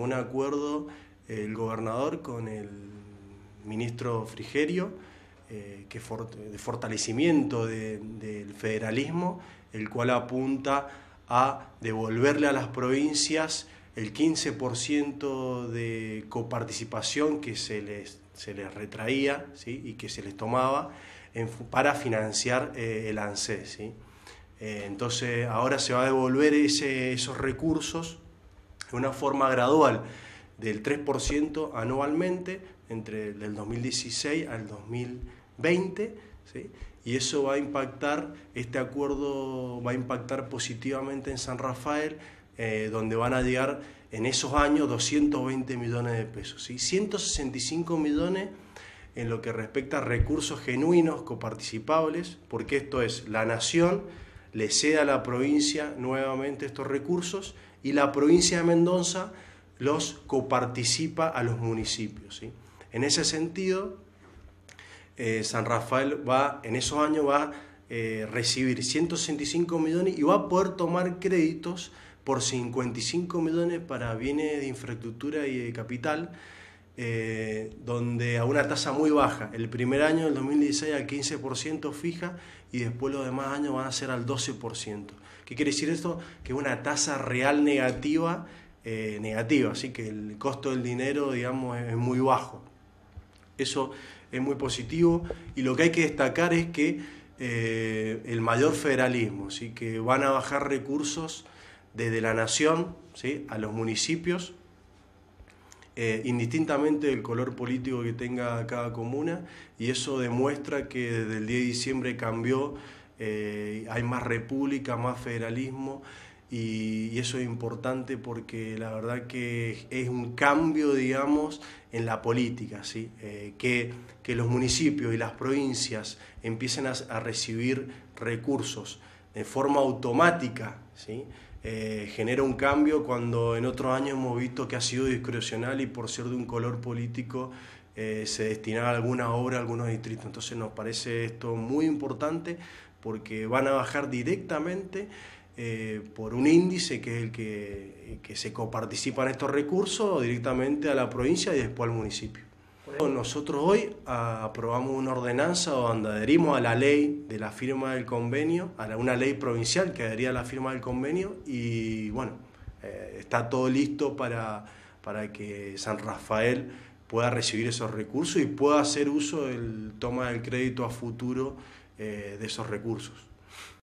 Un acuerdo el gobernador con el ministro Frigerio de fortalecimiento del federalismo, el cual apunta a devolverle a las provincias el 15% de coparticipación que se les retraía, ¿sí? Y que se les tomaba para financiar el ANSES, ¿sí? Entonces ahora se va a devolver esos recursos de una forma gradual del 3% anualmente entre el 2016 al 2020, ¿sí? Y eso va a impactar, este acuerdo va a impactar positivamente en San Rafael, donde van a llegar en esos años 220 millones de pesos, ¿sí? 165 millones en lo que respecta a recursos genuinos coparticipables, porque esto es, la nación le cede a la provincia nuevamente estos recursos y la provincia de Mendoza los coparticipa a los municipios, ¿sí? En ese sentido, San Rafael en esos años va a recibir 165 millones y va a poder tomar créditos por 55 millones para bienes de infraestructura y de capital, donde a una tasa muy baja. El primer año, el 2016, al 15% fija y después los demás años van a ser al 12%. ¿Qué quiere decir esto? Que una tasa real negativa, así que el costo del dinero, digamos, es muy bajo. Eso es muy positivo y lo que hay que destacar es que el mayor federalismo, ¿sí? Que van a bajar recursos desde la nación, ¿sí? A los municipios, indistintamente del color político que tenga cada comuna, y eso demuestra que desde el 10 de diciembre cambió, hay más república, más federalismo, y eso es importante porque la verdad que es un cambio, digamos, en la política, ¿sí? Que los municipios y las provincias empiecen a recibir recursos de forma automática, ¿sí? Genera un cambio cuando en otros años hemos visto que ha sido discrecional y por ser de un color político se destinaba a alguna obra a algunos distritos. Entonces nos parece esto muy importante porque van a bajar directamente por un índice que es el que se coparticipa en estos recursos directamente a la provincia y después al municipio. Nosotros hoy aprobamos una ordenanza donde adherimos a la ley de la firma del convenio, una ley provincial que adhería a la firma del convenio y bueno, está todo listo para que San Rafael pueda recibir esos recursos y pueda hacer uso del toma del crédito a futuro de esos recursos.